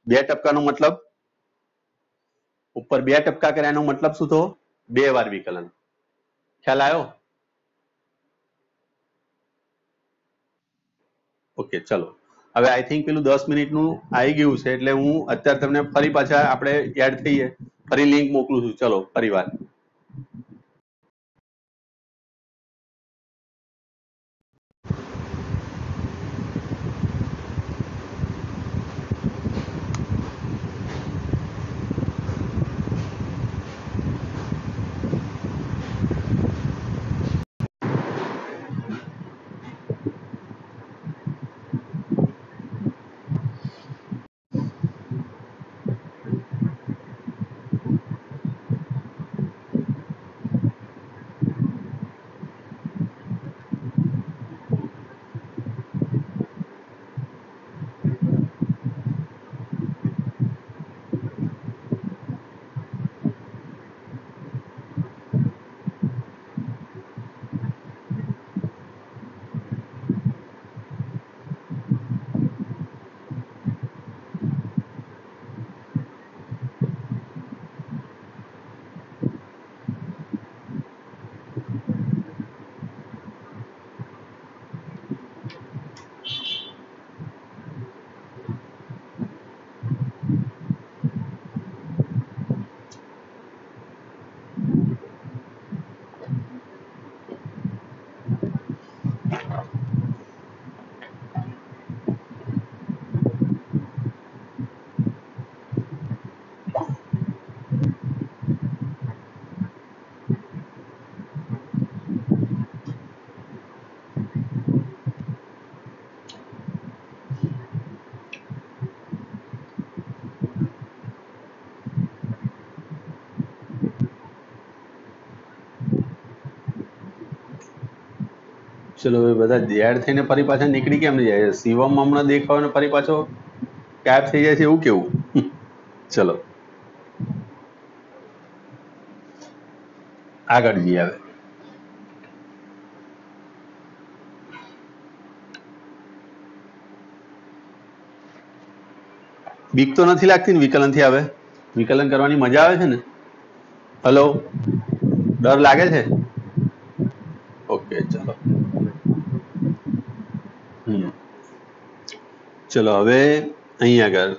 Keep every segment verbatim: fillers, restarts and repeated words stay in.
બે ટપકાનો મતલબ ઉપર બે ટપકા કર્યા એનો મતલબ શું થયો? બે વાર વિકલન. ખ્યાલ આવ્યો? ઓકે ચલો, હવે આઈ થિંક પેલું દસ મિનિટનું આવી ગયું છે એટલે હું અત્યારે તમને ફરી પાછા આપણે એડ થઈએ, ફરી લિંક મોકલું છું. ચલો ફરી વાર. ચલો હવે બધા એડ થઈને ફરી પાછા નીકળી કેમ નહીં જાય? શિવમ હમણાં દેખાવ ને ફરી પાછો ગાયબ થઈ જાય છે એવું કેવું? ચલો આગળ જઈએ. હવે બીક તો નથી લાગતી ને વિકલન થી? હવે વિકલન કરવાની મજા આવે છે ને? હલો, ડર લાગે છે? ઓકે ચલો. હમ ચલો હવે અહીં આગળ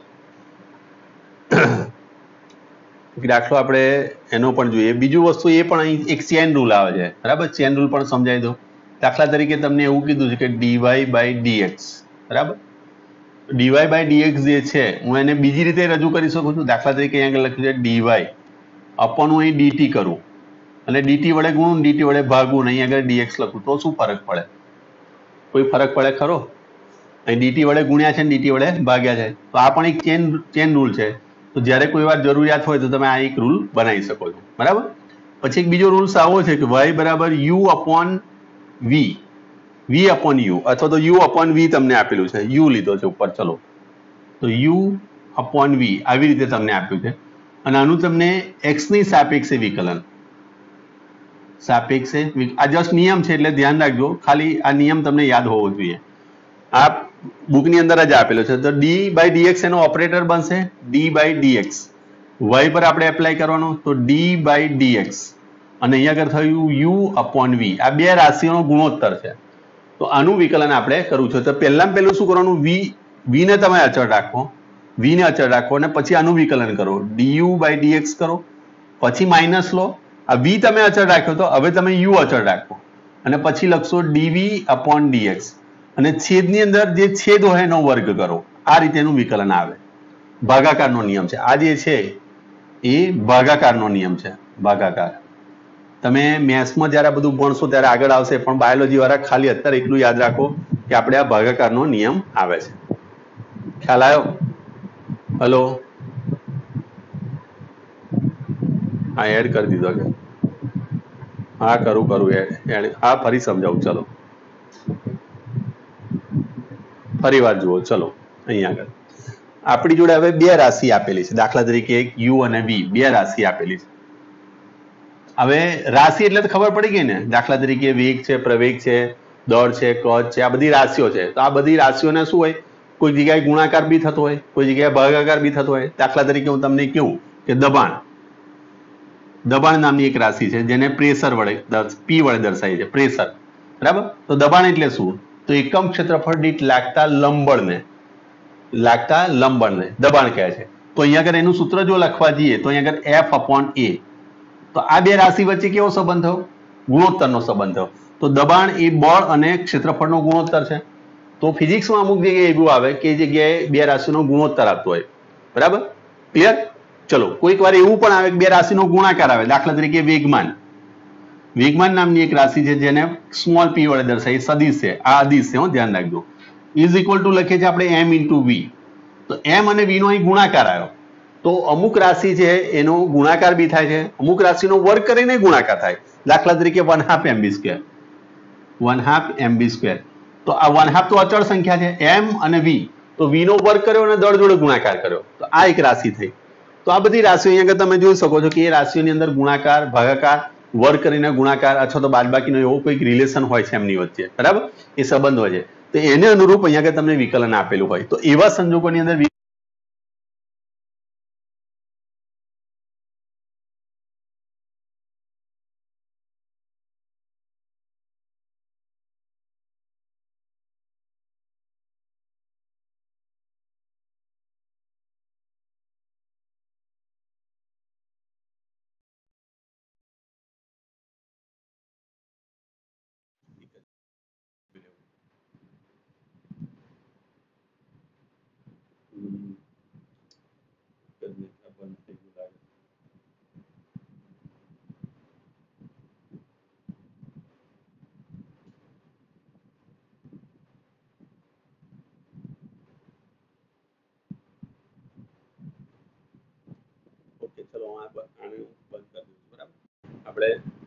દાખલો આપણે એનો પણ જોઈએ. બીજું વસ્તુ એ પણ અહીં એક ચેન રૂલ આવે છે, બરાબર? ચેન રૂલ પણ સમજાવી દો. દાખલા તરીકે તમને એવું કીધું છે કે ડીવાય બાય ડીએક્સ, બરાબર? ડીવાય બાય ડીએક્સ જે છે હું એને બીજી રીતે રજૂ કરી શકું છું. દાખલા તરીકે અહીંયા આગળ લખ્યું છે ડીવાય અપોન હું અહીં ડીટી કરું અને ડીટી વડે ગુણું, ડીટી વડે ભાગું, અહીં આગળ ડીએક્સ લખું તો શું ફરક પડે? કોઈ ફરક પડે ખરો? અહીં ડીટી વડે ગુણ્યા છે ને ડીટી વડે ભાગ્યા છે, તો આ પણ એક ચેન ચેન રૂલ છે. તો જ્યારે કોઈ વાર જરૂરિયાત હોય તો તમે આ એક રૂલ બનાવી શકો છો, બરાબર? પછી એક બીજો રૂલ્સ આવો છે કે વાય બરાબર u upon v, v upon u, અથવા તો યુ અપોન વી તમને આપેલું છે, યુ લીધો છે ઉપર. ચલો તો યુ અપોન વી આવી રીતે તમને આપ્યું છે અને આનું તમને એક્સ ની સાપેક્ષે વિકલન, સાપેક્ષે આ જસ્ટ નિયમ છે એટલે ધ્યાન રાખજો. ખાલી આ નિયમ તમને યાદ હોવો જોઈએ. આ બુકની અંદર જ આપેલો છે. તો ડી બાય ડીએક્સ એનો ઓપરેટર બનશે ડી બાય ડીએક્સ. વાય પર આપણે એપ્લાય કરવાનું તો ડી બાય ડીએક્સ અને અહીંયા આગળ થયું યુ અપોન વી. આ બે રાશિઓનો ગુણોત્તર છે. તો આનું વિકલન આપણે કરવું છે. તો પહેલામાં પહેલું શું કરવાનું? વી વી ને તમે અચળ રાખો, વી ને અચળ રાખો અને પછી આનું વિકલન કરો, ડીયુ બાય ડીએક્સ કરો, પછી માઇનસ લો. આ વી તમે અચળ રાખ્યો તો હવે તમે યુ અચળ રાખો અને પછી લખશો ડીવી અપોન ડીએક્સ અને છેદની અંદર જે છેદ હોય એનો વર્ગ કરો. આ રીતેનું વિકલન આવે. ભાગાકારનો નિયમ છે આ જે છે એ ભાગાકારનો નિયમ છે. ભાગાકાર તમે મેથ્સમાં જયારે આ બધું ભણશો ત્યારે આગળ આવશે, પણ બાયોલોજી વાળા ખાલી અત્યારે એટલું યાદ રાખો કે આપણે આ ભાગાકારનો નિયમ આવે છે. ખ્યાલ આવ્યો? હલો, હા એડ કરી દીધો કે? હા કરું કરું એડ એડ હા ફરી સમજાવું. ચલો ફરી વાર જુઓ. ચલો અહીં આગળ આપણી જોડે હવે બે રાશિ આપેલી છે. દાખલા તરીકે એક યુ અને વી, બે રાશિ આપેલી છે. હવે રાશિ એટલે તો ખબર પડી ગઈ ને? દાખલા તરીકે વેગ છે, પ્રવેગ છે, દળ છે, કદ છે, આ બધી રાશિઓ છે. તો આ બધી રાશિઓને શું હોય? કોઈ જગ્યાએ ગુણાકાર બી થતો હોય, કોઈ જગ્યાએ ભાગાકાર બી થતો હોય. દાખલા તરીકે હું તમને કહું કે દબાણ દબાણ નામની એક રાશિ છે જેને પ્રેશર વડે પી વડે દર્શાવી છે, પ્રેશર. બરાબર. તો દબાણ એટલે શું? તો એકમ ક્ષેત્રફળ દીઠ લાગતા લંબબળને લાગતા લંબબળને દબાણ કહે છે. તો અહીંયા આગળ એનું સૂત્ર જો લખવા જઈએ તો અહીંયા આગળ એફ અપોન એ. તો આ બે રાશિ વચ્ચે કેવો સંબંધ થયો? ગુણોત્તરનો સંબંધ થયો. તો દબાણ એ બળ અને ક્ષેત્રફળનો ગુણોત્તર છે. તો ફિઝિક્સમાં અમુક જગ્યાએ એવું આવે કે એ જગ્યાએ બે રાશિનો ગુણોત્તર આપતો હોય. બરાબર, ક્લિયર? ચલો, કોઈક વાર એવું પણ આવે કે બે રાશિનો ગુણાકાર આવે. દાખલા તરીકે વેગમાન વેગમાન નામની એક રાશિ છે જેને સ્મોલ પી વડે દર્શાવી, સદિશ છે. આ અદિશ છે, ધ્યાન રાખજો. ઇઝ ઇક્વલ ટુ લખીએ છીએ આપણે એમ ઇન્ટુ વી. તો એમ અને વી નો અહીં ગુણાકાર આવ્યો. તો અમુક રાશિ છે એનો ગુણાકાર બી થાય છે, અમુક રાશિનો વર્ગ કરીને ગુણાકાર થાય. દાખલા તરીકે one half m b square one half m b square. તો આ વન હાફ તો અચળ સંખ્યા છે, એમ અને વી. તો વી નો વર્ગ કર્યો અને દળ જોડે ગુણાકાર કર્યો. તો આ એક રાશિ થઈ. તો આ બધી રાશિઓ અહીંયા તમે જોઈ શકો છો કે એ રાશિઓની અંદર ગુણાકાર, ભાગાકાર, વર્ગ કરીને ગુણાકાર અથવા તો બાદબાકીનો એવો કોઈક રિલેશન હોય છે એમની વચ્ચે. બરાબર, એ સંબંધ હોય છે. તો એને અનુરૂપ અહીંયા આગળ તમને વિકલન આપેલું હોય. તો એવા સંજોગોની અંદર ઓકે, ચલો આને બંધ કરી દઉં. બરાબર, આપણે